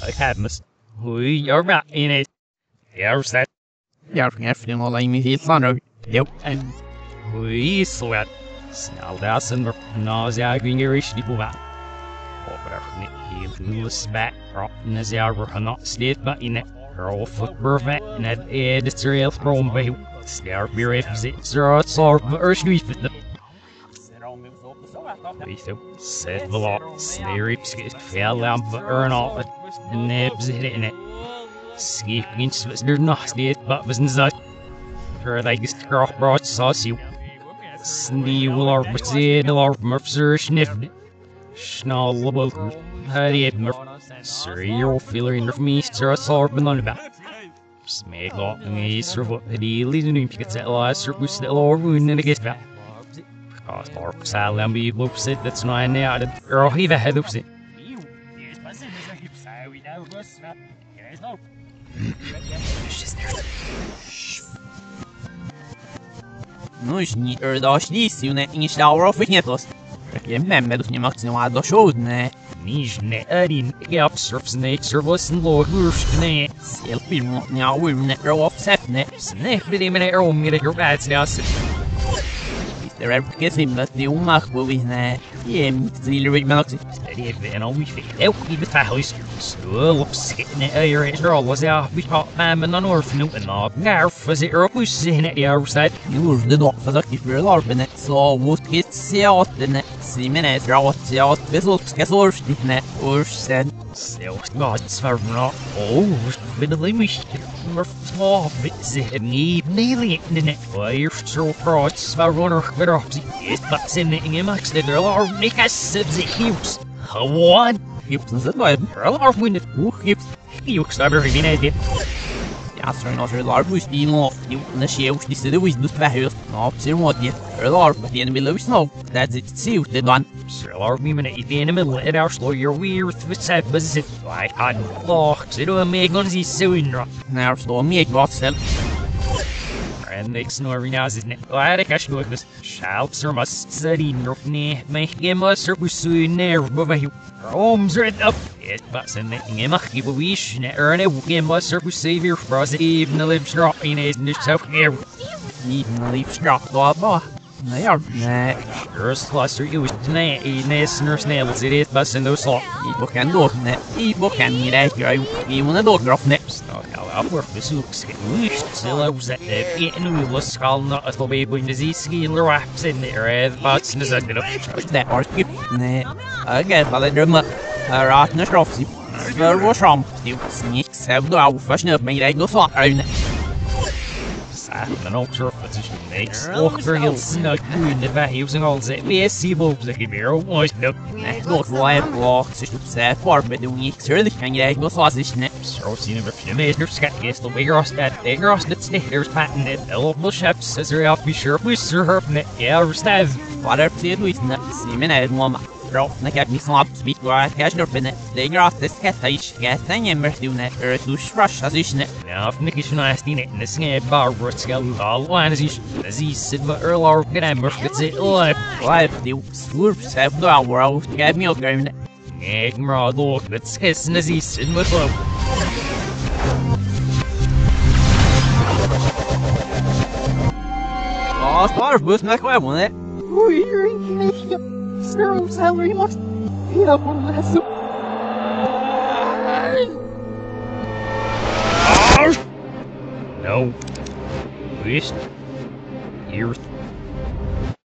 Cadmus. We are back in it. There's that. Jag efter några i mitt hittar Yep. And we sweat. Snaldas and nausea green irish people out. Or whatever. He was back. And as I were not state, but in it. Her foot perfect. And at it's real from by. Snare beer if it's or street. Said the law, snarips fell out but earn all it, and nibs hit in it. Skip against was there not it, but was not. Her like scrap brought sauce you. Snee will our said our murpser sniffed. Schnall about hurry it murp. Sir, you're feeling of me, sir, a sorbin on about. Smeg lot me, sir, what the deal is, and you get that last, sir, who's still over, and it gets back. Or Salem be loops it, that's not now. Or he the head loops it. No już nie doszliśmy na insztauro wynietlos. Remember nie maksimum do szodne. Niżne arin, jak surfsne, surfless lorgurskne. Selfie nie ujmne offsetne. Snake blir med det om det gråts näs. Det är precis det ni omar vi när till remix. Det är en av vi det vi betahus. Så uppskne är det alls jag vi har men någon orf nu en av när för sig upp sin är så nu det då för att det är larven så vad det ser åt den simen är råt jag åt beslut ska så stickne och sen så gott svarna men det lyser små bits ni nearly in it fire so frauds svarna går upp det bara sen ingen max det är Nikas substitutes what Gibson så då är when it Gips över min idé jag tror nog att larvus i nå ju när själv det det vis du behöver nå ser vad det är larv det är below snow that's it see the one larv me in the middle it our slow your weird with set but it like had locks it will make on these soon now so me what self and they snoring as it glad I cash do this shouts or must study nerfne make him a surplus soon there but you homes right up it but in the game give a wish and earn it game a surplus savior for us even the lips dropping is in yourself here even the lips drop då nej nej Earth cluster you tonight in this nurse nails it is but in those slot i kan då nej i kan ni det jag i måste då drop next Upwork the soups get wished silos that getting was skull not as the baby in the skill wraps in there but in the second that or skip nej again but the drum ratna strofsi för vad som du snick så då först nu men jag går så här men också position makes look for he'll snug in the back using all the VSC bulbs that give me a voice no look like blocks to set for but the week sure the can get go so this nips so seen if you made your scat guess the bigger us that stickers patent it the ships as are up be sure we serve it yeah stab what played with nuts I mean I mama drop na get me slap speak right catch up in it they got this cat get thing in mercy net or to rush as is net now if Nicky should I seen it in the snare bar what's going all one as he said but earl or get him gets it live the slurps have the world get me okay egg raw look that's kissing as he said with love oh star boost na quite one it Zero salary must be up on the soup. No. Waste. Earth.